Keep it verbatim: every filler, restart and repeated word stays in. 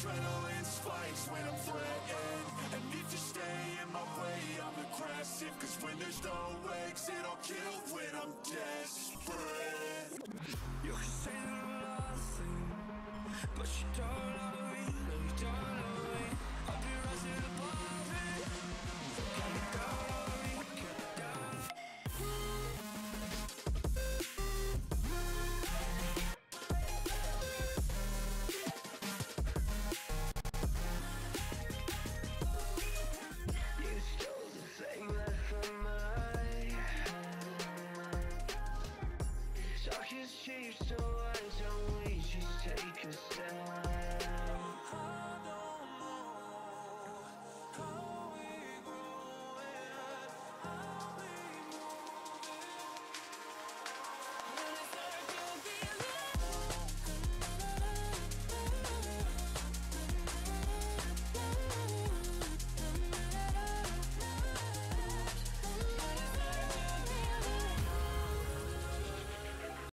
adrenaline spikes when I'm threatened. And if you stay in my way, I'm aggressive. Cause when there's no exit, I'll kill when I'm desperate. You can say that I'm nothing, but you don't know me, no, you don't know